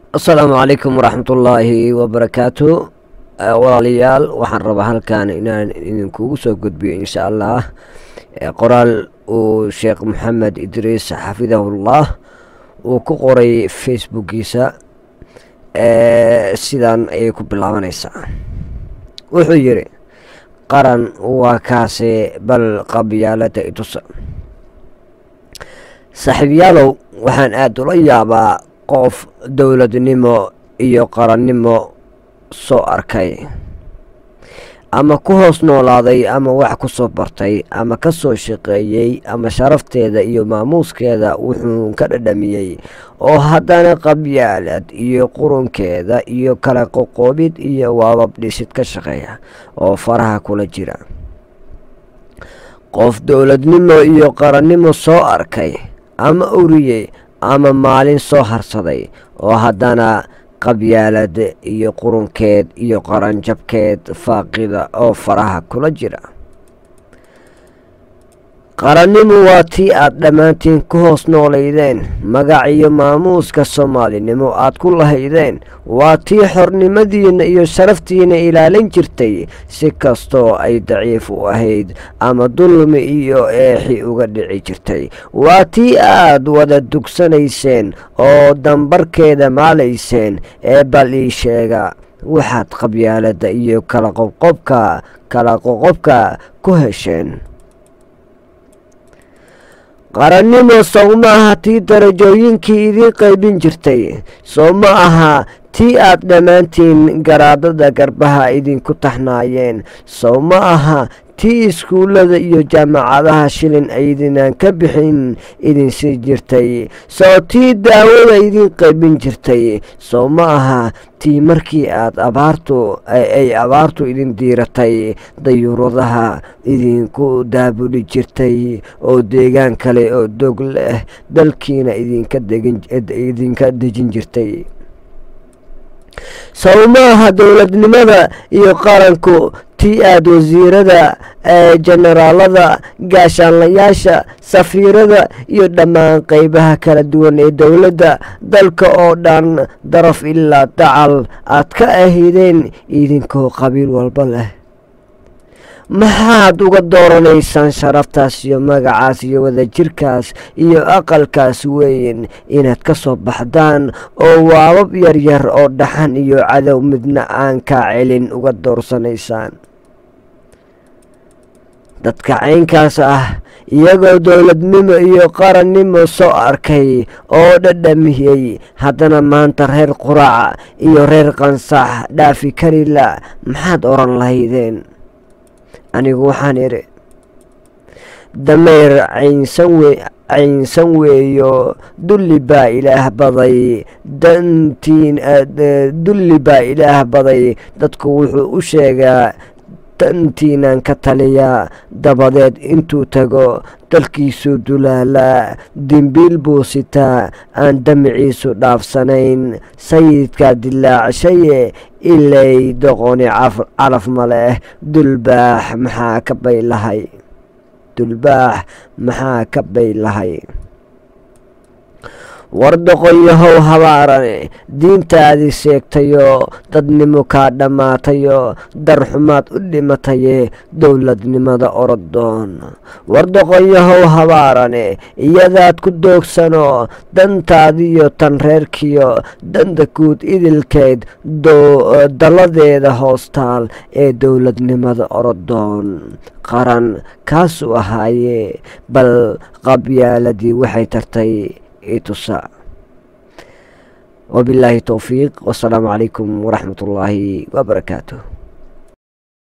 السلام عليكم ورحمة الله وبركاته. walaalyaal waxaan rabaa halkan inaan idinkugu soo gudbiyo insha Allah qoraal uu Sheekh Maxamed Idriis xafidahullah uu ku qoray facebookiisa sidan ay ku bilaabanaysaa. wuxuu yiri qaran waa kaase bal qabyaalada itusa. saaxiibayaalow waxaan aad ula yaabaa qof dowladnimo iyo qarannimo soo arkay ama ku hoos noolaaday ama wax ku soo bartay ama ka soo shaqeeyay ama sharafteeda iyo maamuuskeeda wuxuu ka dhadhamiyay oo haddana qabyaalad iyo qurunkeeda iyo kala qoqoobid iyo waabab dhisid ka shaqeeya oo faraha kula jira. qof dowladnimo iyo qarannimo soo arkay ama uriyay ama maalin soo harsaday oo haddana qabyaalad iyo qurunkeed iyo qaranjabkeed faaqida oo faraha kula jira. qarannimo waa tii aad dhammaantiin ku hoos noolaydeen, magac iyo maamuuska soomaalinimo aad ku lahaydeen, waa tii xornimadiina iyo sharaftiina ilaalin jirtay si kastoo ay daciif u ahayd ama dulmi iyo eexi uga dhici jirtay, waa tii aad wada dugsanayseen oo dambarkeeda maalayseen. bal ii sheega waxaad qabyaalada iyo kala qoqobka ku hesheen. qarannimo sow ma aha tii darajooyinkii idiin qaybin jirtay, sow ma aha tii aad dhammaantiin garaadada garbaha idinku taxnaayeen, sow ma aha tii iskuullada iyo jaamacadaha shilin aydinaan ka bixin idin sii jirtay, sow tii daawada idiin qaybin jirtay, sow ma aha tii markii aad abaartu idin diiratay dayuuradaha idinku daabuli jirtay oo deegaan kale oo dog leh dalkiina idinka dejin jirtay. sow ma aha dowladnimada iyo qaranku tii aad wasiirada generaalada gaashaanlayaasha safiirada iyo dhammaan qaybaha kala duwan ee dowladda dalka oo dhan daraf ilaa dacal aad ka ahaydeen idinkoo qabiil walba leh. maxaad uga dooranaysaan sharaftaas iyo magacaas iyo wadajirkaas iyo aqalkaas weyn inaad ka soo baxdaan oo waabab yaryar oo dhaxan iyo cadow midna aan kaa celin uga doorsanaysaan? dadka caynkaas ah iyagoo dowladnimo iyo qarannimo soo arkay oo dhadhamiyey haddana maanta reer quraac iyo reer qansax dhaafi karila maxaad oran lahaydeen? anigu waxaan idhi dameer caynsan weeyo dulli baa ilaah baday dadku wuxuu u sheegaa dantiinan ka taliya dabadeed intuu tago dalkiisu dulaalaa dimbiil buu sitaa aan damiciisu dhaafsanayn sayidkaa dilaacshaye ilay doqoni calaf ma leh dulbaax maxaa ka baylahay war doqonyahow habaarane diintaadii seegtayo dadnimo kaa dhammaatayo darxumaad u dhimataye dowladnimada orodoon. war doqonyahow habaarane iyadaad ku doogsano dantaadiyo tan reerkiyo danta guud idilkeed daladeeda hoostaal ee dowladnimada orodoon. qaran kaasuu ahaaye bal qabyaaladii waxay tartay itusa. وبالله توفيق والسلام عليكم ورحمة الله وبركاته.